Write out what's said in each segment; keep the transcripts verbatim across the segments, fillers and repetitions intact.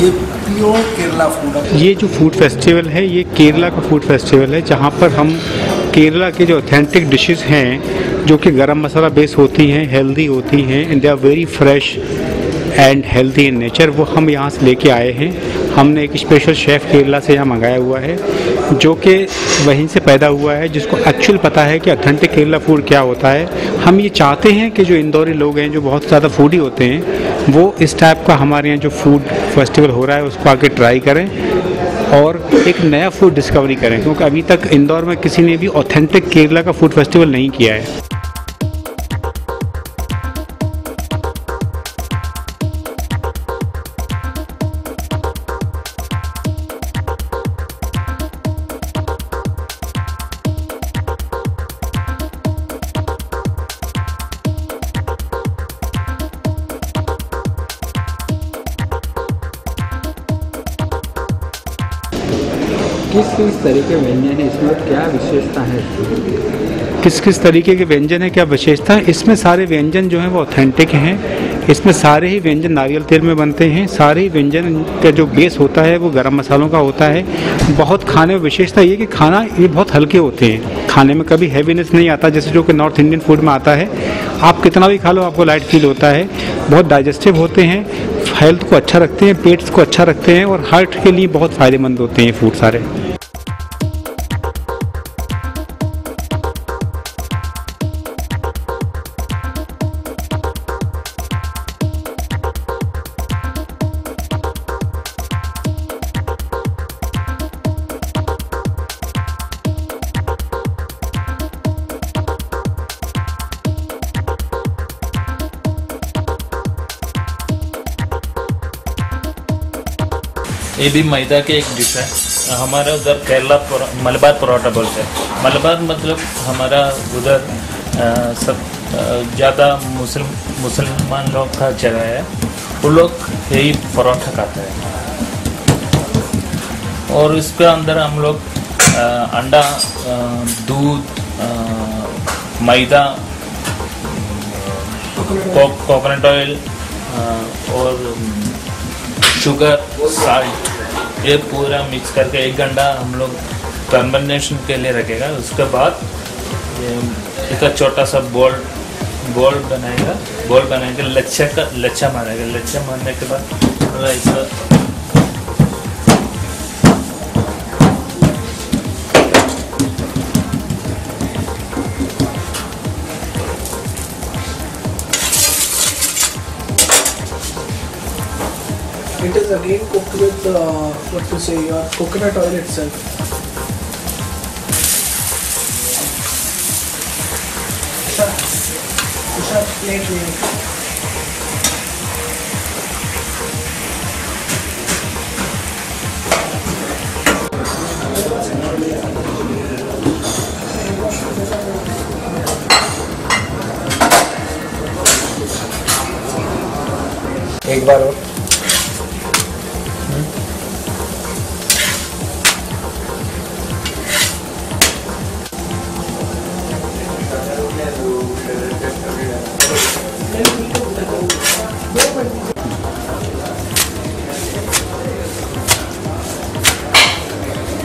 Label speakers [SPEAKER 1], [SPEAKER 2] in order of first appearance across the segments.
[SPEAKER 1] ये pure Kerala food है।
[SPEAKER 2] ये जो फूड फेस्टिवल है ये केरला का फूड फेस्टिवल है, जहाँ पर हम केरला के जो ऑथेंटिक डिशेस हैं जो कि गरम मसाला बेस होती हैं, हेल्दी होती हैं and they are very fresh and healthy in nature, वो हम यहाँ से लेके आए हैं। हमने एक स्पेशल शेफ़ केरला से यहाँ मंगाया हुआ है जो कि वहीं से पैदा हुआ है, जिसको एक्चुअल पता है कि ऑथेंटिक केरला फूड क्या होता है। हम ये चाहते हैं कि जो इंदौरी लोग हैं जो बहुत ज़्यादा फूडी होते हैं वो इस टाइप का हमारे यहाँ जो फूड फेस्टिवल हो रहा है उसको आके ट्राई करें और एक नया फूड डिस्कवरी करें, क्योंकि अभी तक इंदौर में किसी ने भी ऑथेंटिक केरला का फूड फेस्टिवल नहीं किया है। किस किस तरीके व्यंजन है इसमें, क्या विशेषता है? किस किस तरीके के व्यंजन है, क्या विशेषता है? इसमें सारे व्यंजन जो हैं वो ऑथेंटिक हैं। इसमें सारे ही व्यंजन नारियल तेल में बनते हैं। सारे ही व्यंजन का जो बेस होता है वो गरम मसालों का होता है। बहुत खाने में विशेषता ये कि खाना ये बहुत हल्के होते हैं, खाने में कभी हैवीनेस नहीं आता, जैसे जो कि नॉर्थ इंडियन फूड में आता है। आप कितना भी खा लो आपको लाइट फील होता है। बहुत डाइजेस्टिव होते हैं, हेल्थ को अच्छा रखते हैं, पेट्स को अच्छा रखते हैं और हार्ट के लिए बहुत फ़ायदेमंद होते हैं फूड सारे।
[SPEAKER 3] ये भी मैदा के एक डिश है। हमारा उधर केरला मलबार परोठा बोलते हैं। मलबार मतलब हमारा उधर सब ज़्यादा मुस्लिम मुसलमान लोग का जगह है, वो लोग यही परोठा खाते हैं। और इसके अंदर हम लोग अंडा, दूध, मैदा, कोकोनट ऑयल और शुगर, साल्ट, ये पूरा मिक्स करके एक घंटा हम लोग फर्मेंटेशन के लिए रखेगा। उसके बाद एक छोटा सा बॉल बॉल बनाएगा बॉल बनाएगा लच्छा का लच्छा मारेगा। लच्छा मारने के बाद ऐसा
[SPEAKER 1] It is again cooked with uh, what to say your coconut oil itself. Usha, plate ले।
[SPEAKER 2] एक बार और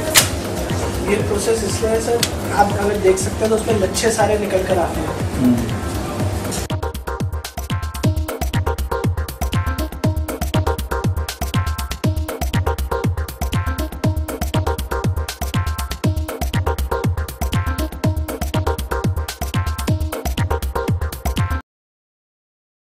[SPEAKER 1] ये प्रोसेस इसमें है सर, आप अगर देख सकते हैं तो उसमें लच्छे सारे निकल कर आते हैं।